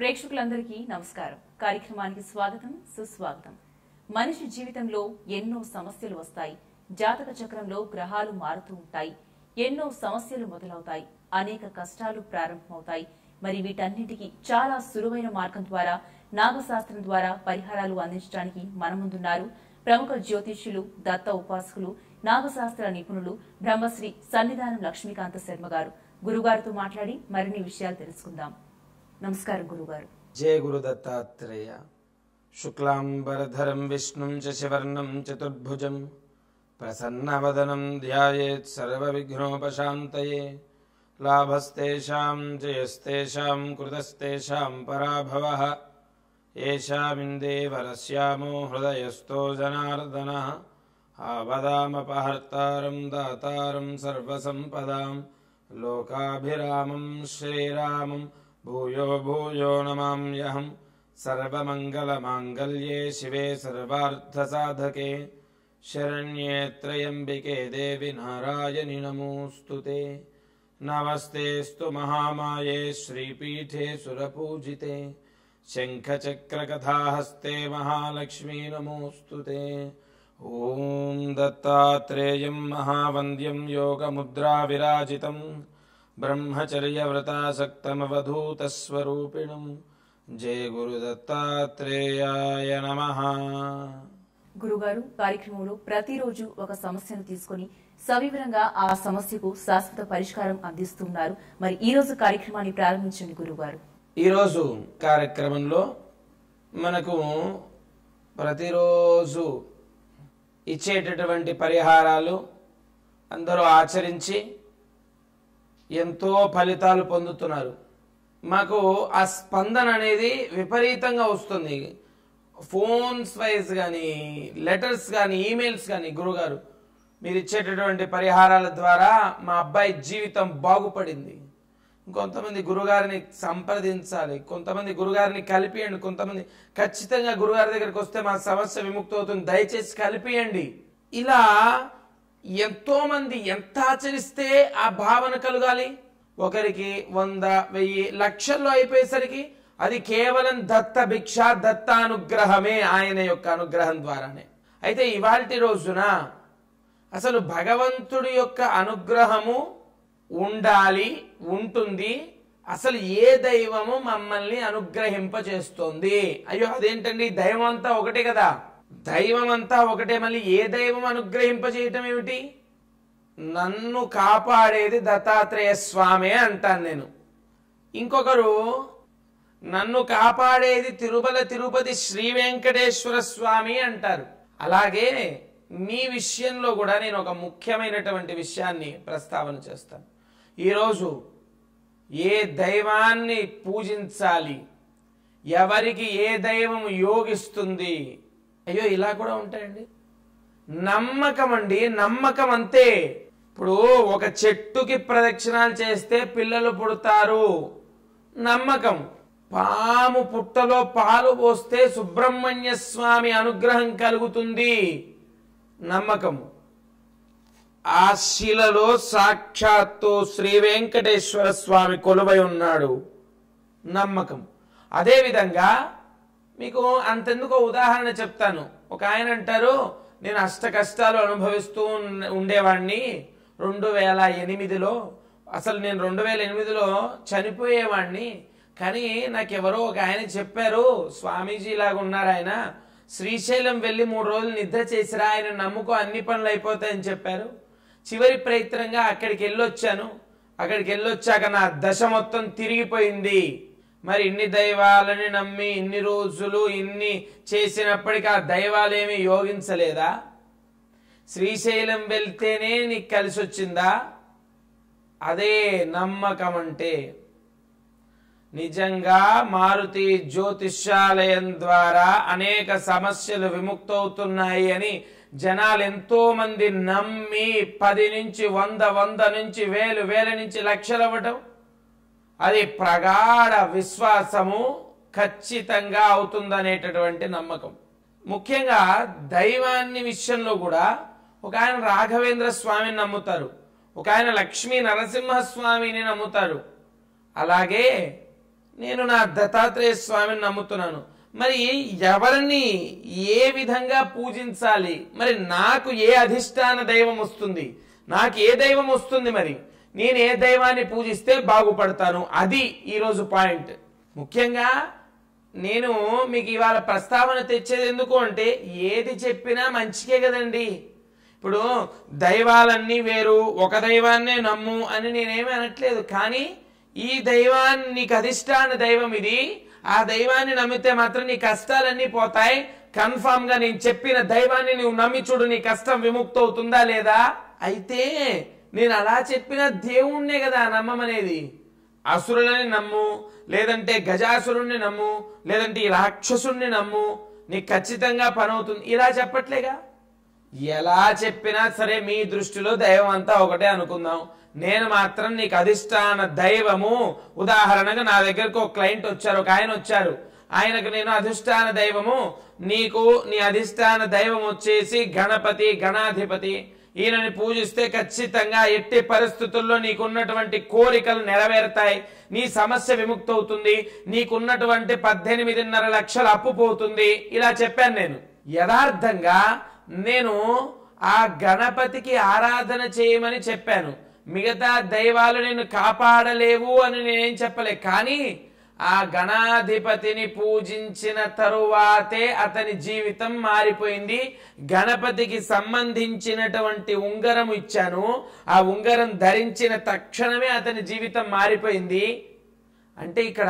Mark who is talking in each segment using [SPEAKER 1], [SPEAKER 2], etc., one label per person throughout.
[SPEAKER 1] ప్రేక్షకులందరికీ నమస్కారం. కార్యక్రమానికి స్వాగతం, సుస్వాగతం. మనిషి జీవితంలో ఎన్నో సమస్యలు వస్తాయి. జాతక చక్రంలో గ్రహాలు మారుతూ ఉంటాయి. ఎన్నో సమస్యలు మొదలవుతాయి. అనేక కష్టాలు ప్రారంభమవుతాయి. మరి వీటన్నిటికీ చాలా సులువైన మార్గం ద్వారా, నాగశాస్త్రం ద్వారా పరిహారాలు అందించడానికి మన ముందున్నారు ప్రముఖ జ్యోతిష్యులు, దత్త ఉపాసకులు, నాగశాస్త్ర నిపుణులు బ్రహ్మశ్రీ సన్నిధానం లక్ష్మీకాంత శర్మ గారు. గురుగారితో మాట్లాడి మరిన్ని విషయాలు తెలుసుకుందాం. నమస్కారం గురుగారు.
[SPEAKER 2] జయ గురు దత్తాత్రేయ. శుక్లాంబరధరం విష్ణుం శశివర్ణం చతుర్భుజం ప్రసన్నవదనం ధ్యాయేత్ సర్వవిఘ్నోపశాంతయే. లాభస్తేషాం జయస్తేషాం కృతస్తేషాం పరాభవః. ఏషామిందేవరస్యామో హృదయస్థో జనార్దనః. ఆపదామపహర్తారం దాతారం సర్వసంపదాం లోకాభిరామం శ్రీరామం భూయో భూయో నమామ్యహం. సర్వమంగళమాంగళ్యే శివే సర్వార్థసాధకే శరణ్యే త్రయంబికే దేవి నారాయణి నమోస్తుతే. నమస్తేస్తు మహామాయే శ్రీపీఠే సురపూజితే శంఖచక్రకథాహస్తే మహాలక్ష్మీ నమోస్తుతే. ఓం దత్తాత్రేయం మహావంద్యం యోగముద్రా విరాజితం బ్రహ్మచర్యవ్రతాసక్తమవధూతస్వరూపిణం. జయ గురు దత్తాత్రేయాయ నమః.
[SPEAKER 1] గురుగారు, కార్యక్రమంలో ప్రతిరోజు ఒక సమస్యను తీసుకుని సవివరంగా ఆ సమస్యకు శాశ్వత పరిష్కారం అందిస్తున్నారు. మరి ఈ రోజు కార్యక్రమాన్ని ప్రారంభించండి గురుగారు.
[SPEAKER 2] ఈరోజు కార్యక్రమంలో మనకు ప్రతిరోజు ఇచ్చేటటువంటి పరిహారాలు అందరూ ఆచరించి ఎంతో ఫలితాలు పొందుతున్నారు. మాకు ఆ స్పందన అనేది విపరీతంగా వస్తుంది. ఫోన్స్ వైజ్ కానీ, లెటర్స్ కానీ, ఈమెయిల్స్ కానీ, గురుగారు మీరు ఇచ్చేటటువంటి పరిహారాల ద్వారా మా అబ్బాయి జీవితం బాగుపడింది, కొంతమంది గురుగారిని సంప్రదించాలి, కొంతమంది గురుగారిని కలిపియండి, కొంతమంది ఖచ్చితంగా గురుగారి దగ్గరికి వస్తే మా సమస్య విముక్తి అవుతుంది, దయచేసి కలిపియండి. ఇలా ఎంతో మంది ఎంత ఆచరిస్తే ఆ భావన కలగాలి. ఒకరికి 100, 1000, లక్షల్లో అయిపోయేసరికి అది కేవలం దత్త భిక్ష, దత్తానుగ్రహమే, ఆయన యొక్క అనుగ్రహం ద్వారానే. అయితే ఇవాల్టి రోజున అసలు భగవంతుడి యొక్క అనుగ్రహము ఉండాలి, ఉంటుంది. అసలు ఏ దైవము మమ్మల్ని అనుగ్రహింపచేస్తోంది? అయ్యో అదేంటండి, దైవం అంతా ఒకటే కదా. దైవం అంతా ఒకటే, మళ్ళీ ఏ దైవం అనుగ్రహింపచేయటం ఏమిటి? నన్ను కాపాడేది దత్తాత్రేయ స్వామి అంటాను నేను. ఇంకొకరు నన్ను కాపాడేది తిరుమల తిరుపతి శ్రీ వెంకటేశ్వర స్వామి అంటారు. అలాగే మీ విషయంలో కూడా నేను ఒక ముఖ్యమైనటువంటి విషయాన్ని ప్రస్తావన చేస్తాను. ఈరోజు ఏ దైవాన్ని పూజించాలి, ఎవరికి ఏ దైవం యోగిస్తుంది, అయ్యో ఇలా కూడా ఉంటాయండి. నమ్మకం అండి, నమ్మకం అంతే. ఇప్పుడు ఒక చెట్టుకి ప్రదక్షిణాలు చేస్తే పిల్లలు పుడతారు, నమ్మకం. పాము పుట్టలో పాలు పోస్తే సుబ్రహ్మణ్య స్వామి అనుగ్రహం కలుగుతుంది, నమ్మకము. ఆ శిలలో సాక్షాత్తు శ్రీ వెంకటేశ్వర స్వామి కొలువై ఉన్నాడు, నమ్మకం. అదేవిధంగా మీకు అంతెందుకో ఉదాహరణ చెప్తాను. ఒక ఆయన అంటారు, నేను అష్ట కష్టాలు అనుభవిస్తూ ఉండేవాడిని 2008లో. అసలు నేను 2008లో చనిపోయేవాడిని, కానీ నాకెవరో ఒక ఆయన చెప్పారు, స్వామీజీ లాగా ఉన్నారు ఆయన, శ్రీశైలం వెళ్ళి 3 రోజులు నిద్ర చేసిరా, ఆయన నమ్ముకో అన్ని పనులు అయిపోతాయని చెప్పారు. చివరి ప్రయత్నంగా అక్కడికి వెళ్ళొచ్చాను. అక్కడికి వెళ్ళొచ్చాక నా దశ మొత్తం తిరిగిపోయింది. మరి ఇన్ని దైవాలని నమ్మి ఇన్ని రోజులు ఇన్ని చేసినప్పటికీ ఆ దైవాలేమీ యోగించలేదా? శ్రీశైలం వెళ్తేనే నీకు కలిసి వచ్చిందా? అదే నమ్మకం అంటే. నిజంగా మారుతి జ్యోతిష్యాలయం ద్వారా అనేక సమస్యలు విముక్తవుతున్నాయి అని జనాలు ఎంతో మంది నమ్మి 10 నుంచి 100, 100 నుంచి 1000, 1000 నుంచి లక్షలు అవ్వటం, అది ప్రగాఢ విశ్వాసము, ఖచ్చితంగా అవుతుందనేటటువంటి నమ్మకం. ముఖ్యంగా దైవాన్ని విషయంలో కూడా ఒక ఆయన రాఘవేంద్ర స్వామిని నమ్ముతారు, ఒక ఆయన లక్ష్మీ నరసింహస్వామిని నమ్ముతారు. అలాగే నేను నా దత్తాత్రేయ స్వామిని నమ్ముతున్నాను. మరి ఎవరిని ఏ విధంగా పూజించాలి? మరి నాకు ఏ అధిష్టాన దైవం వస్తుంది? నాకు ఏ దైవం వస్తుంది? మరి నేను ఏ దైవాన్ని పూజిస్తే బాగుపడతాను? అది ఈరోజు పాయింట్. ముఖ్యంగా నేను మీకు ఇవాళ ప్రస్తావన తెచ్చేది ఎందుకు అంటే, ఏది చెప్పినా మంచికే కదండి. ఇప్పుడు దైవాలన్నీ వేరు, ఒక దైవాన్నే నమ్ము అని నేనేమీ అనట్లేదు. కానీ ఈ దైవాన్ని, నీకు అధిష్టాన దైవం ఇది, ఆ దైవాన్ని నమ్మితే మాత్రం నీ కష్టాలన్నీ పోతాయి. కన్ఫామ్ గా నేను చెప్పిన దైవాన్ని నువ్వు నమ్మి చూడు, నీ కష్టం విముక్తి అవుతుందా లేదా? అయితే నేను అలా చెప్పిన దేవుణ్ణే కదా నమ్మమనేది. అసురులని నమ్ము, లేదంటే గజాసురుణ్ణి నమ్ము, లేదంటే ఈ రాక్షసుణ్ణి నమ్ము, నీకు ఖచ్చితంగా పని అవుతుంది, ఇలా చెప్పట్లేగా. ఎలా చెప్పినా సరే మీ దృష్టిలో దైవం అంతా ఒకటే అనుకుందాం. నేను మాత్రం నీకు అధిష్టాన దైవము, ఉదాహరణగా నా దగ్గరకు ఒక క్లయింట్ వచ్చారు, ఒక ఆయన వచ్చారు, ఆయనకు నేను అధిష్టాన దైవము, నీకు నీ అధిష్టాన దైవం వచ్చేసి గణపతి, గణాధిపతి, ఈయనని పూజిస్తే ఖచ్చితంగా ఎట్టి పరిస్థితుల్లో నీకున్నటువంటి కోరికలు నెరవేరుతాయి, నీ సమస్య విముక్తి అవుతుంది, నీకున్నటువంటి 18.5 లక్షల అప్పు పోతుంది, ఇలా చెప్పాను నేను. యథార్థంగా నేను ఆ గణపతికి ఆరాధన చేయమని చెప్పాను. మిగతా దైవాలు నేను కాపాడలేవు అని నేనేం చెప్పలే. కానీ ఆ గణాధిపతిని పూజించిన తరువాతే అతని జీవితం మారిపోయింది. గణపతికి సంబంధించినటువంటి ఉంగరం ఇచ్చాను, ఆ ఉంగరం ధరించిన తక్షణమే అతని జీవితం మారిపోయింది. అంటే ఇక్కడ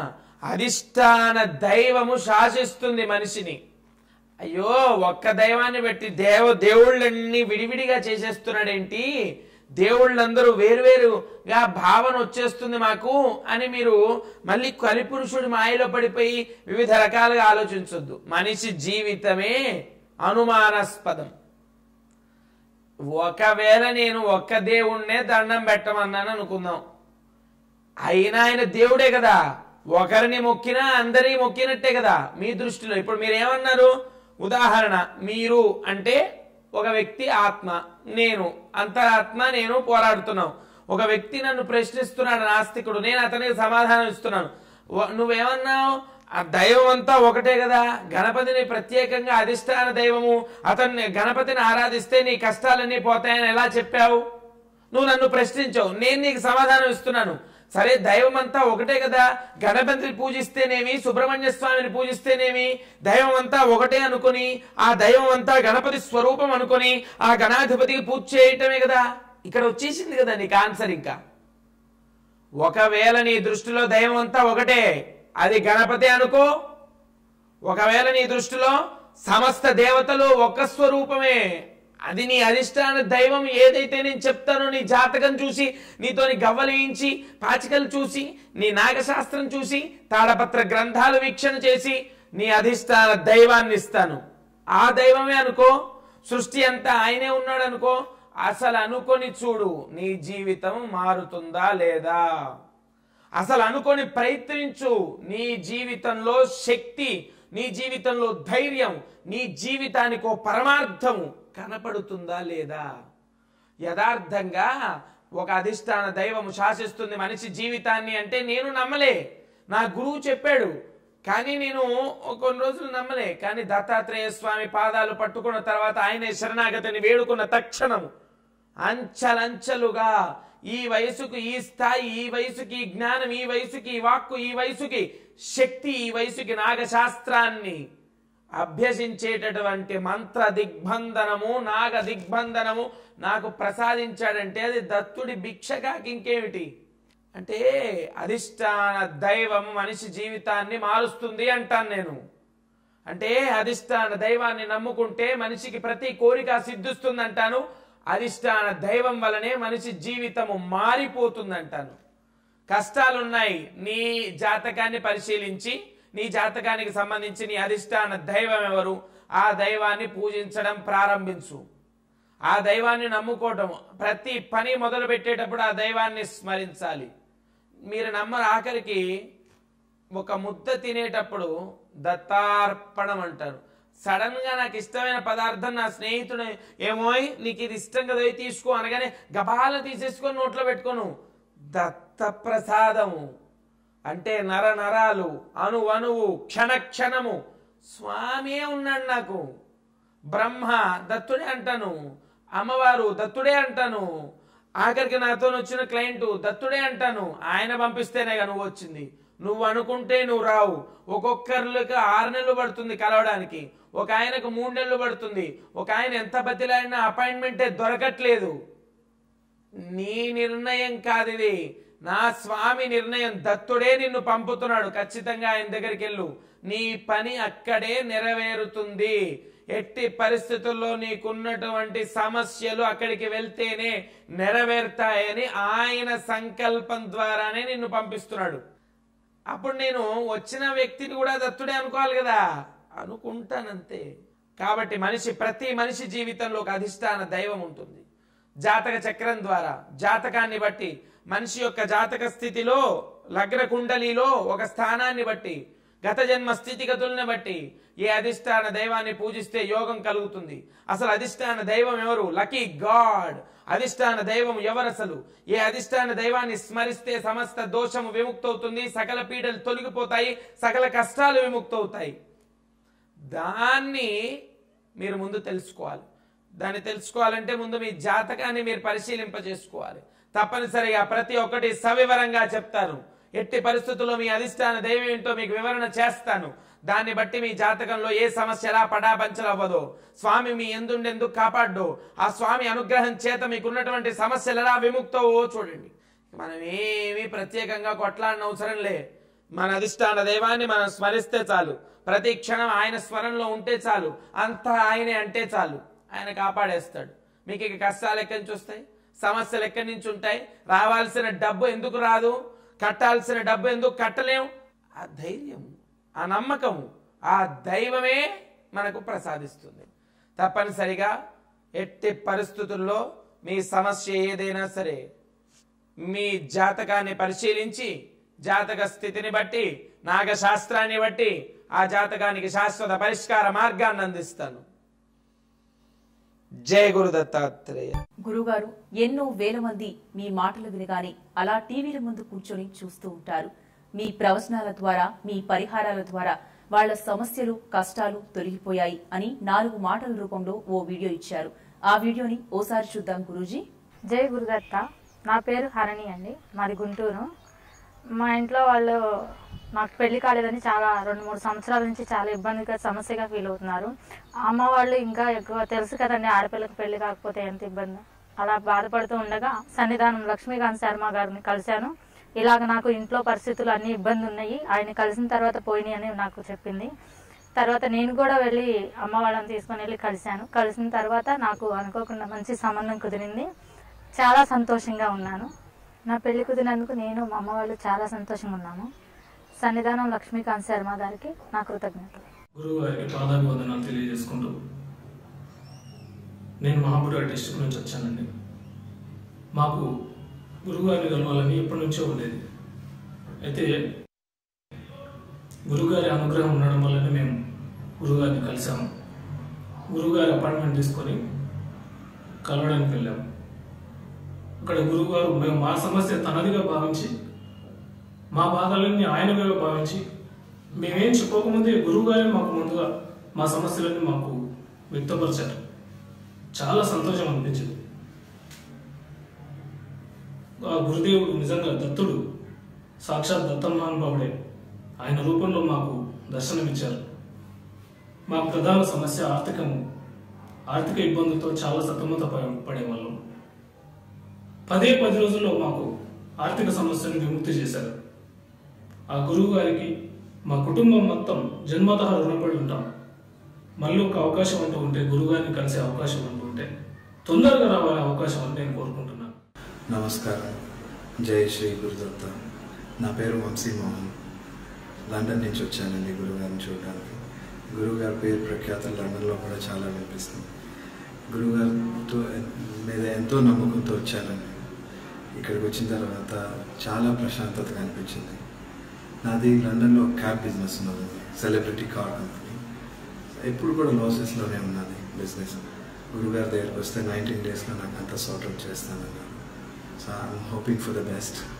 [SPEAKER 2] అధిష్టాన దైవము శాసిస్తుంది మనిషిని. అయ్యో, ఒక్క దైవాన్ని పెట్టి దేవుళ్ళన్నీ విడివిడిగా చేసేస్తున్నాడేంటి, దేవుళ్ళందరూ వేరువేరుగా భావన వచ్చేస్తుంది మాకు అని మీరు మళ్ళీ కలిపురుషుడి మాయలో పడిపోయి వివిధ రకాలుగా ఆలోచించొద్దు. మనిషి జీవితమే అనుమానాస్పదం. ఒకవేళ నేను ఒక్క దేవుణ్ణే దండం పెట్టమన్నాను అనుకుందాం, అయినా ఆయన దేవుడే కదా, ఒకరిని మొక్కినా అందరినీ మొక్కినట్టే కదా మీ దృష్టిలో. ఇప్పుడు మీరేమన్నారు? ఉదాహరణ, మీరు అంటే ఒక వ్యక్తి ఆత్మ, నేను అంతరాత్మ, నేను పోరాడుతున్నాం. ఒక వ్యక్తి నన్ను ప్రశ్నిస్తున్నాడు, నాస్తికుడు, నేను అతనికి సమాధానం ఇస్తున్నాను. నువ్వేమన్నావు? ఆ దైవం అంతా ఒకటే కదా, గణపతిని ప్రత్యేకంగా అధిష్టాన దైవము, అతన్ని గణపతిని ఆరాధిస్తే నీ కష్టాలన్నీ పోతాయని ఎలా చెప్పావు? నువ్వు నన్ను ప్రశ్నించావు, నేను నీకు సమాధానం ఇస్తున్నాను. సరే, దైవం అంతా ఒకటే కదా, గణపతిని పూజిస్తేనేమి, సుబ్రహ్మణ్య స్వామిని పూజిస్తేనేమి, దైవం అంతా ఒకటే అనుకుని, ఆ దైవం అంతా గణపతి స్వరూపం అనుకుని ఆ గణాధిపతికి పూజ చేయటమే కదా. ఇక్కడ వచ్చేసింది కదా నీకు ఆన్సర్. ఇంకా ఒకవేళ నీ దృష్టిలో దైవం అంతా ఒకటే, అది గణపతి అనుకో. ఒకవేళ నీ దృష్టిలో సమస్త దేవతలు ఒక స్వరూపమే, అది నీ అధిష్టాన దైవం. ఏదైతే నేను చెప్తానో, నీ జాతకం చూసి, నీతోని గవ్వలేయించి, పాచికలు చూసి, నీ నాగశాస్త్రం చూసి, తాళపత్ర గ్రంథాలు వీక్షణ చేసి నీ అధిష్టాన దైవాన్ని ఇస్తాను. ఆ దైవమే అనుకో. సృష్టి అంతా ఆయనే ఉన్నాడు అనుకో. అసలు అనుకొని చూడు, నీ జీవితం మారుతుందా లేదా. అసలు అనుకొని ప్రయత్నించు, నీ జీవితంలో శక్తి, నీ జీవితంలో ధైర్యం, నీ జీవితానికి ఓ పరమార్థము కనపడుతుందా లేదా. యథార్థంగా ఒక అధిష్టాన దైవము శాసిస్తుంది మనిషి జీవితాన్ని అంటే నేను నమ్మలే. నా గురువు చెప్పాడు, కానీ నేను కొన్ని రోజులు నమ్మలే. కానీ దత్తాత్రేయ స్వామి పాదాలు పట్టుకున్న తర్వాత, ఆయనే శరణాగతిని వేడుకున్న తక్షణం అంచెలంచెలుగా ఈ వయసుకు ఈ స్థాయి, ఈ వయసుకి జ్ఞానం, ఈ వయసుకి వాక్కు, ఈ వయసుకి శక్తి, ఈ వయసుకి నాగశాస్త్రాన్ని అభ్యసించేటటువంటి మంత్ర దిగ్బంధనము, నాగ దిగ్బంధనము నాకు ప్రసాదించాడంటే అది దత్తుడి భిక్షగాకి ఇంకేమిటి. అంటే అధిష్టాన దైవం మనిషి జీవితాన్ని మారుస్తుంది అంటాను నేను. అంటే అధిష్టాన దైవాన్ని నమ్ముకుంటే మనిషికి ప్రతి కోరిక సిద్ధిస్తుంది అంటాను. అధిష్టాన దైవం వలనే మనిషి జీవితము మారిపోతుంది అంటాను. కష్టాలున్నాయి, నీ జాతకాన్ని పరిశీలించి, నీ జాతకానికి సంబంధించి నీ అధిష్టాన దైవం ఎవరు, ఆ దైవాన్ని పూజించడం ప్రారంభించు. ఆ దైవాన్ని నమ్ముకోవటం, ప్రతి పని మొదలు పెట్టేటప్పుడు ఆ దైవాన్ని స్మరించాలి. మీరు నమ్మరు, ఆఖరికి ఒక ముద్ద తినేటప్పుడు దత్తార్పణం అంటారు. సడన్ గా నాకు ఇష్టమైన పదార్థం నా స్నేహితుడు ఏమోయ్ నీకు ఇది ఇష్టం కదా తీసుకో అనగానే గబాల తీసేసుకొని నోట్లో పెట్టుకోను. దత్త ప్రసాదము, అంటే నర నరాలు, అణువు, క్షణక్షణము స్వామియే ఉన్నాడు నాకు. బ్రహ్మ దత్తుడే అంటాను, అమ్మవారు దత్తుడే అంటాను, ఆఖరికి నాతో వచ్చిన క్లయింట్ దత్తుడే అంటాను. ఆయన పంపిస్తేనేగా నువ్వు వచ్చింది. నువ్వు అనుకుంటే నువ్వు రావు. ఒక్కొక్కరికి 6 నెలలు పడుతుంది కలవడానికి, ఒక ఆయనకు 3 నెలలు పడుతుంది, ఒక ఆయన ఎంత బతిలాడినా అపాయింట్మెంటే దొరకట్లేదు. నీ నిర్ణయం కాదు ఇది, నా స్వామి నిర్ణయం. దత్తుడే నిన్ను పంపుతున్నాడు. ఖచ్చితంగా ఆయన దగ్గరికి వెళ్ళు, నీ పని అక్కడే నెరవేరుతుంది. ఎట్టి పరిస్థితుల్లో నీకున్నటువంటి సమస్యలు అక్కడికి వెళ్తేనే నెరవేరుతాయని ఆయన సంకల్పం ద్వారానే నిన్ను పంపిస్తున్నాడు. అప్పుడు నేను వచ్చిన వ్యక్తిని కూడా దత్తుడే అనుకోవాలి కదా, అనుకుంటానంతే. కాబట్టి ప్రతి మనిషి జీవితంలో ఒక అధిష్టాన దైవం ఉంటుంది. జాతక చక్రం ద్వారా జాతకాన్ని బట్టి, మనిషి యొక్క జాతక స్థితిలో, లగ్న కుండలిలో ఒక స్థానాన్ని బట్టి, గత జన్మ స్థితిగతుల్ని బట్టి ఏ అధిష్టాన దైవాన్ని పూజిస్తే యోగం కలుగుతుంది. అసలు అధిష్టాన దైవం ఎవరు? Lucky god. అధిష్టాన దైవం ఎవరసలు? ఏ అధిష్టాన దైవాన్ని స్మరిస్తే సమస్త దోషము విముక్తవుతుంది, సకల పీడలు తొలగిపోతాయి, సకల కష్టాలు విముక్తవుతాయి. దాన్ని మీరు ముందు తెలుసుకోవాలి. దాన్ని తెలుసుకోవాలంటే ముందు మీ జాతకాన్ని మీరు పరిశీలింపజేసుకోవాలి. తప్పనిసరిగా ప్రతి ఒక్కటి సవివరంగా చెప్తాను. ఎట్టి పరిస్థితుల్లో మీ అధిష్టాన దైవం ఏంటో మీకు వివరణ చేస్తాను. దాన్ని బట్టి మీ జాతకంలో ఏ సమస్య ఎలా పడాపంచలవ్వదో, స్వామి మీ ఎందుకు కాపాడ్డో, ఆ స్వామి అనుగ్రహం చేత మీకున్నటువంటి సమస్యలు ఎలా విముక్తవో చూడండి. మనం ఏమీ ప్రత్యేకంగా కొట్లాడిన అవసరం లే. మన అధిష్టాన దైవాన్ని మనం స్మరిస్తే చాలు, ప్రతి క్షణం ఆయన స్మరణలో ఉంటే చాలు, అంతా ఆయనే అంటే చాలు, ఆయన కాపాడేస్తాడు. మీకు ఇక కష్టాలు ఎక్కడి నుంచి వస్తాయి? సమస్యలు ఎక్కడి నుంచి ఉంటాయి? రావాల్సిన డబ్బు ఎందుకు రాదు? కట్టాల్సిన డబ్బు ఎందుకు కట్టలేం? ఆ ధైర్యం, ఆ నమ్మకము, ఆ దైవమే మనకు ప్రసాదిస్తుంది. తప్పనిసరిగా ఎట్టి పరిస్థితుల్లో మీ సమస్య ఏదైనా సరే మీ జాతకాన్ని పరిశీలించి, జాతక స్థితిని బట్టి, నాగశాస్త్రాన్ని బట్టి ఆ జాతకానికి శాశ్వత పరిష్కార మార్గాన్ని అందిస్తాను. జై గురు దత్తాత్రేయ.
[SPEAKER 1] గురుగారు, ఎన్నో వేల మంది మీ మాటలు వినగానే అలా టీవీల ముందు కూర్చొని చూస్తూ ఉంటారు. మీ ప్రవచనాల ద్వారా, మీ పరిహారాల ద్వారా వాళ్ల సమస్యలు, కష్టాలు తొలగిపోయాయి అని 4 మాటల రూపంలో ఓ వీడియో ఇచ్చారు. ఆ వీడియోని ఓసారి చూద్దాం గురూజీ.
[SPEAKER 3] జై గురుదత్త. నా పేరు హరణి అండి, మాది గుంటూరు. మా ఇంట్లో వాళ్ళు నాకు పెళ్లి కాలేదని చాలా 2-3 సంవత్సరాల నుంచి చాలా ఇబ్బందిగా, సమస్యగా ఫీల్ అవుతున్నారు. అమ్మ వాళ్ళు ఇంకా ఎక్కువ, తెలుసు కదండి ఆడపిల్లకి పెళ్లి కాకపోతే ఎంత ఇబ్బంది. అలా బాధపడుతూ ఉండగా సన్నిధానం లక్ష్మీకాంత్ శర్మ గారిని కలిశాను. ఇలాగ నాకు ఇంట్లో పరిస్థితులు అన్ని ఇబ్బంది ఉన్నాయి, ఆయన కలిసిన తర్వాత పోయినాయి అని నాకు చెప్పింది. తర్వాత నేను కూడా వెళ్ళి అమ్మ వాళ్ళని తీసుకొని వెళ్ళి కలిశాను. కలిసిన తర్వాత నాకు అనుకోకుండా మంచి సంబంధం కుదిరింది. చాలా సంతోషంగా ఉన్నాను. నా పెళ్లి కుదిరినందుకు నేను, మా అమ్మ వాళ్ళు చాలా సంతోషంగా ఉన్నాము. సన్నిధానం లక్ష్మీకాంత్ శర్మ గారికి నా కృతజ్ఞతలు.
[SPEAKER 4] గురువు గారికి పాదాభివందనాలు తెలియజేసుకుంటూ, నేను మహాపుర డిస్ట్రిక్ట్ నుంచి వచ్చానండి. మాకు గురువుగారిని కలవాలని ఎప్పటి నుంచో ఉండేది. అయితే గురువుగారి అనుగ్రహం ఉండడం వల్లనే మేము గురువుగారిని కలిసాము. గురువుగారి అపాయింట్మెంట్ తీసుకొని కలవడానికి వెళ్ళాము. అక్కడ గురువుగారు మేము మా సమస్య తనదిగా భావించి, మా బాధలన్నీ ఆయనగా భావించి, మేమేం చెప్పుకోకముందే గురువుగారే మాకు ముందుగా మా సమస్యలన్నీ మాకు వ్యక్తపరిచారు. చాలా సంతోషం అనిపించింది. ఆ గురుదేవుడు నిజంగా దత్తుడు, సాక్షాత్ దత్తమహానుభావుడే. ఆయన రూపంలో మాకు దర్శనమిచ్చారు. మా ప్రధాన సమస్య ఆర్థిక ఇబ్బందులతో చాలా సతమత పడేవాళ్ళం. 10 రోజుల్లో మాకు ఆర్థిక సమస్యను విముక్తి చేశారు. ఆ గురువు గారికి మా కుటుంబం మొత్తం జన్మతః రుణపడి ఉంటాం. మళ్ళీ ఒక అవకాశం అంటూ ఉంటే, గురువుగారిని కలిసే అవకాశం అంటూ ఉంటే తొందరగా రావాలనే అవకాశం అని నేను కోరుకుంటున్నాను.
[SPEAKER 5] నమస్కారం. జై శ్రీ గురుదత్త. నా పేరు వంశీ మోహన్. లండన్ నుంచి వచ్చానండి గురువుగారిని చూడడానికి. గురువుగారి పేరు ప్రఖ్యాతలు లండన్లో కూడా చాలా వినిపిస్తుంది. గురువుగారితో మీద ఎంతో నమ్మకంతో వచ్చానండి. ఇక్కడికి వచ్చిన తర్వాత చాలా ప్రశాంతతగా అనిపించింది. నాది లండన్లో క్యాబ్ బిజినెస్ ఉన్నది, సెలబ్రిటీ కార్ కంపెనీ. ఎప్పుడు కూడా లాసెస్లోనే ఉన్నది బిజినెస్. గురుగారి దగ్గరికి వస్తే 19 డేస్లో నాకు అంతా సార్ట్అవుట్ చేస్తానన్నారు. So I'm hoping for the best.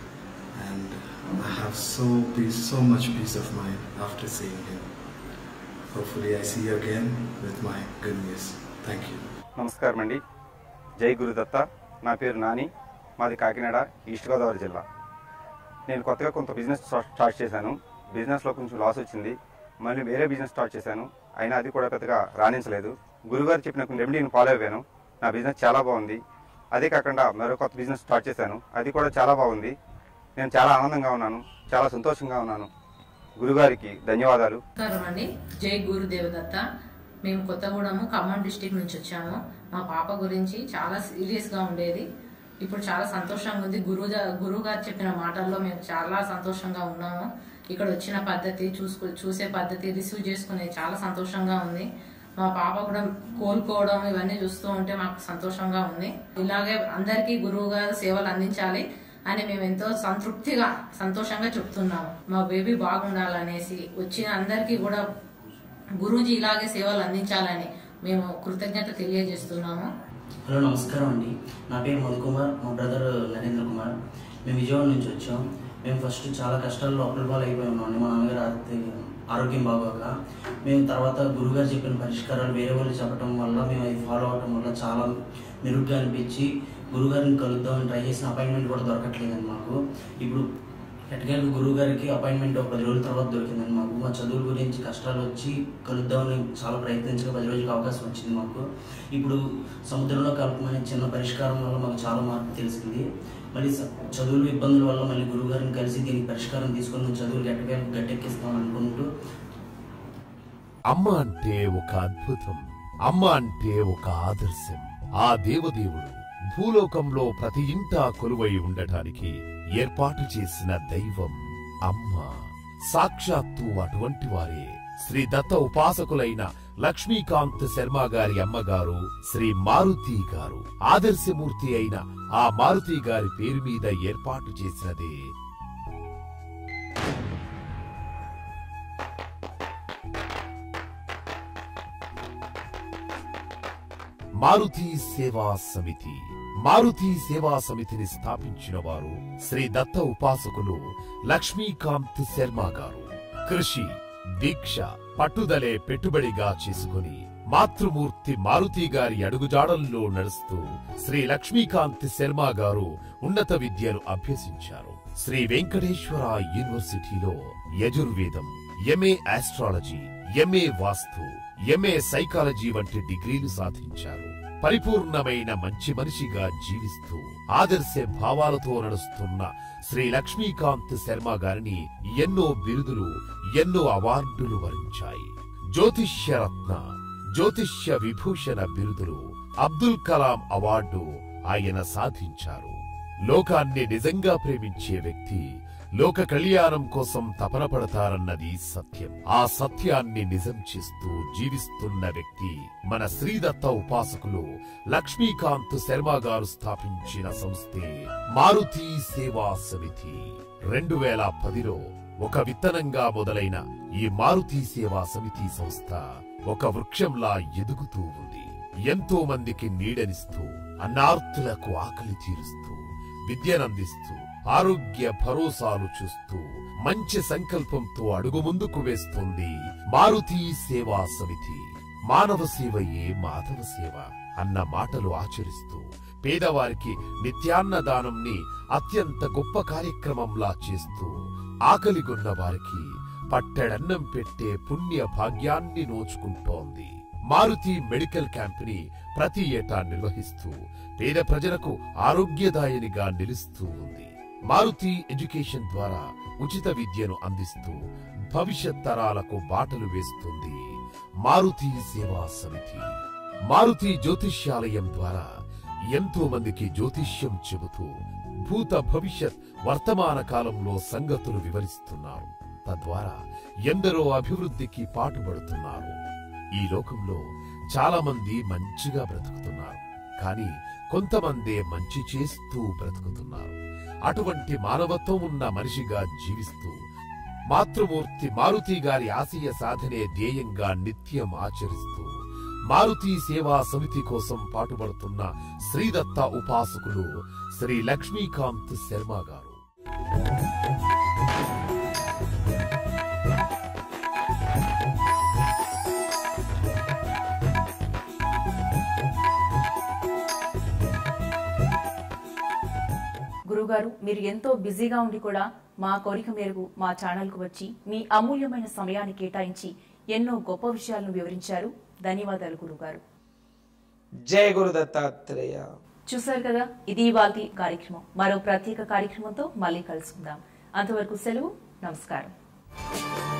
[SPEAKER 5] and I have so much peace of mind after seeing him. Hopefully I see you again with my good news. Thank you.
[SPEAKER 6] నమస్కారం అండి. జై గురుదత్త. నా పేరు నాని. మాది కాకినాడ, ఈస్ట్ గోదావరి జిల్లా. నేను కొత్తగా కొంత బిజినెస్ స్టార్ట్ చేశాను. బిజినెస్లో కొంచెం లాస్ వచ్చింది. మళ్ళీ వేరే బిజినెస్ స్టార్ట్ చేశాను. అయినా అది కూడా పెద్దగా రాణించలేదు. గురుగారు చెప్పిన కొన్ని రెమెడీని ఫాలో అయ్యాను. నా బిజినెస్ చాలా బాగుంది. అదే కాకుండా మరో కొత్త బిజినెస్ స్టార్ట్ చేశాను. అది కూడా చాలా బాగుంది. నేను చాలా ఆనందంగా ఉన్నాను, చాలా సంతోషంగా ఉన్నాను. గురుగారికి ధన్యవాదాలు.
[SPEAKER 7] నమస్కారం అండి. జై గురుదేవదత్త. మేము కొత్తగూడెము ఖమ్మం డిస్టిక్ నుంచి వచ్చాము. మా పాప గురించి చాలా సీరియస్గా ఉండేది. ఇప్పుడు చాలా సంతోషంగా ఉంది. గురువు గారు చెప్పిన మాటల్లో మేము చాలా సంతోషంగా ఉన్నాము. ఇక్కడ వచ్చిన పద్ధతి, చూసే పద్ధతి, రిసీవ్ చేసుకునే చాలా సంతోషంగా ఉంది. మా పాప కూడా కోలుకోవడం ఇవన్నీ చూస్తూ ఉంటే మాకు సంతోషంగా ఉంది. ఇలాగే అందరికీ గురువు గారు సేవలు అందించాలి అని మేము ఎంతో సంతోషంగా చెప్తున్నాము. మా బేబీ బాగుండాలనేసి వచ్చిన అందరికీ కూడా గురూజీ ఇలాగే సేవలు అందించాలని మేము కృతజ్ఞత తెలియజేస్తున్నాము.
[SPEAKER 8] హలో, నమస్కారం అండి. నా పేరు మధుకుమార్, మా బ్రదర్ నరేంద్ర కుమార్. మేము విజయవాడ నుంచి వచ్చాం. మేము ఫస్ట్ చాలా కష్టాల్లో అప్పులపాలు అయిపోయి ఉన్నామండి. మా నాన్నగారు ఆరోగ్యం బాగోక మేము తర్వాత గురుగారు చెప్పిన పరిష్కారాలు వేరే వాళ్ళు చెప్పడం వల్ల మేము అది ఫాలో అవడం వల్ల చాలా మెరుగ్గా అనిపించి గురుగారిని కలుద్దామని ట్రై చేసిన అపాయింట్మెంట్ కూడా దొరకట్లేదండి మాకు. ఇప్పుడు ఎట్టకేలకు గురువుగారికి అపాయింట్మెంట్ ఒక 10 రోజుల తర్వాత దొరికిందండి మాకు. మా చదువుల గురించి కష్టాలు వచ్చి కలుద్దామని చాలా ప్రయత్నించగా 10 రోజులకు అవకాశం వచ్చింది మాకు. ఇప్పుడు సముద్రంలో కలపమనే చిన్న పరిష్కారం వల్ల మాకు చాలా మార్పు తెలిసింది. మళ్ళీ చదువులు ఇబ్బందుల వల్ల మళ్ళీ గురువుగారిని కలిసి దీనికి పరిష్కారం తీసుకొని మేము చదువులు గట్టెక్కిస్తాం అనుకుంటూ.
[SPEAKER 9] అమ్మ అంటే ఒక అద్భుతం, అమ్మ అంటే ఒక ఆదర్శం. ఆ దేవదేవుడు భూలోకంలో ప్రతి ఇంటా కొలువై ఉండటానికి ఏర్పాటు చేసిన దైవం అమ్మ. సాక్షాత్తు అటువంటి వారే శ్రీ దత్త ఉపాసకులైన లక్ష్మీకాంత్ శర్మ గారి అమ్మగారు శ్రీ మారుతి గారు. ఆదర్శమూర్తి అయిన ఆ మారుతి గారి పేరు మీద ఏర్పాటు చేసినదే మారుతి సేవా సమితి. మారుతి సేవా సమితిని స్థాపించిన వారు శ్రీ దత్త ఉపాసకులు లక్ష్మీకాంత్ శర్మ గారు. కృషి, దీక్ష, పట్టుదలే పెట్టుబడిగా చేసుకుని మాతృమూర్తి మారుతి గారి అడుగుజాడల్లో నడుస్తూ శ్రీ లక్ష్మీకాంత్ శర్మ గారు ఉన్నత విద్యను అభ్యసించారు. శ్రీ వెంకటేశ్వర యూనివర్సిటీలో యజుర్వేదం, MA astrology, MA vastu, MA psychology వంటి డిగ్రీలు సాధించారు. పరిపూర్ణమైన మంచి మనిషిగా జీవిస్తూ ఆదర్శ భావాలతో నడుస్తున్న శ్రీ లక్ష్మీకాంత్ శర్మ గారిని ఎన్నో బిరుదులు, ఎన్నో అవార్డులు వరించాయి. జ్యోతిష్య రత్న, జ్యోతిష్య విభూషణ బిరుదులు, అబ్దుల్ కలాం అవార్డు ఆయన సాధించారు. లోకాన్ని నిజంగా ప్రేమించే వ్యక్తి లోక కళ్యాణం కోసం తపన పడతారన్నది సత్యం. ఆ సత్యాన్ని నిజం చేస్తూ జీవిస్తున్న వ్యక్తి మన శ్రీదత్త ఉపాసకులు లక్ష్మీకాంత్ శర్మ గారు స్థాపించిన సంస్థే మారుతి సేవా సమితి. 2010లో ఒక విత్తనంగా మొదలైన ఈ మారుతి సేవా సమితి సంస్థ ఒక వృక్షంలా ఎదుగుతూ ఉంది. ఎంతో మందికి నీడనిస్తూ, అన్నార్తులకు ఆకలి తీరుస్తూ, విద్యనందిస్తూ, ఆరోగ్య భరోసాలు చూస్తూ మంచి సంకల్పంతో అడుగు ముందుకు వేస్తుంది మారుతి సేవా సమితి. మానవ సేవయే మాధవ సేవ అన్న మాటలు ఆచరిస్తూ పేదవారికి నిత్యాన్నదానంని అత్యంత గొప్ప కార్యక్రమంలా చేస్తూ ఆకలిగొన్న వారికి పట్టెడన్నం పెట్టే పుణ్య భాగ్యాన్ని నోచుకుంటోంది. మారుతి మెడికల్ క్యాంపుని ప్రతి ఏటా నిర్వహిస్తూ పేద ప్రజలకు ఆరోగ్యదాయనిగా నిలుస్తూ ఉంది. మారుతి ఎడ్యుకేషన్ ద్వారా ఉచిత విద్యను అందిస్తూ భవిష్యత్ తరాలకు బాటలు వేస్తుంది మారుతి సేవా సమితి. మారుతి జ్యోతిష్యాలయం ద్వారా ఎంతో మందికి జ్యోతిష్యం చెబుతూ భూత భవిష్యత్ వర్తమాన కాలంలో సంగతులు వివరిస్తున్నారు. తద్వారా ఎందరో అభివృద్ధికి పాటుపడుతున్నారు. ఈ లోకంలో చాలా మంది మంచిగా బ్రతుకుతున్నారు, కానీ కొంతమందే మంచి చేస్తూ బ్రతుకుతున్నారు. అటువంటి మానవత్వం ఉన్న మనిషిగా జీవిస్తూ మాతృమూర్తి మారుతి గారి ఆశయ సాధనే ధ్యేయంగా నిత్యం ఆచరిస్తూ మారుతి సేవా సమితి కోసం పాటుపడుతున్న శ్రీదత్త ఉపాసకులు శ్రీ లక్ష్మీకాంత్ శర్మ గారు.
[SPEAKER 1] గురువుగారు, మీరు ఎంతో బిజీగా ఉండి కూడా మా కోరిక మేరకు మా ఛానల్కు వచ్చి మీ అమూల్యమైన సమయాన్ని కేటాయించి ఎన్నో గొప్ప విషయాలను వివరించారు. ధన్యవాదాలు గురువుగారు.
[SPEAKER 2] జై గురు దత్తాత్రేయ.
[SPEAKER 1] చూశారు కదా, ఇది ఇవాల్టి కార్యక్రమం. మరో ప్రత్యేక కార్యక్రమంతో మళ్ళీ కలుసుకుందాం. అంతవరకు సెలవు. నమస్కారం.